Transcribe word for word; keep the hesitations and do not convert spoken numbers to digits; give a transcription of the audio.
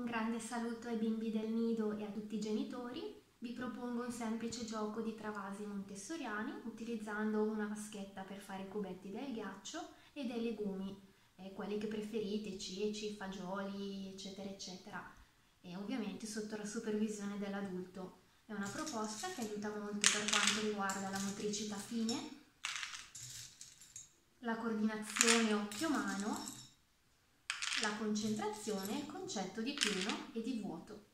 Un grande saluto ai bimbi del nido e a tutti i genitori. Vi propongo un semplice gioco di travasi montessoriani utilizzando una vaschetta per fare cubetti del ghiaccio e dei legumi, eh, quelli che preferite, ceci, fagioli, eccetera, eccetera. E ovviamente sotto la supervisione dell'adulto. È una proposta che aiuta molto per quanto riguarda la motricità fine, la coordinazione occhio-mano, la concentrazione e il concetto di pieno e di vuoto.